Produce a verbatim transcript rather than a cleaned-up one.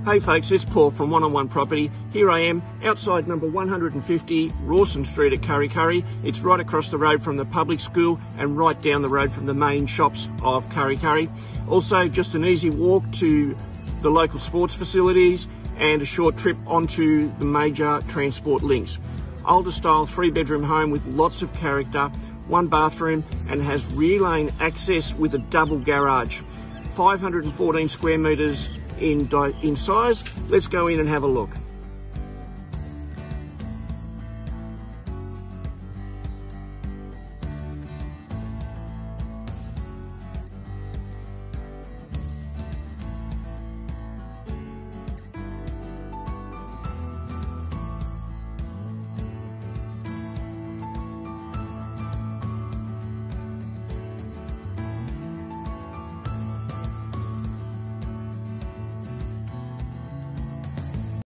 Hey folks, it's Paul from One on One Property. Here I am outside number one hundred fifty Rawson Street at Kurri Kurri. It's right across the road from the public school and right down the road from the main shops of Kurri Kurri. Also just an easy walk to the local sports facilities and a short trip onto the major transport links. Older style three bedroom home with lots of character, one bathroom and has rear lane access with a double garage. five hundred fourteen square metres in, in size. Let's go in and have a look.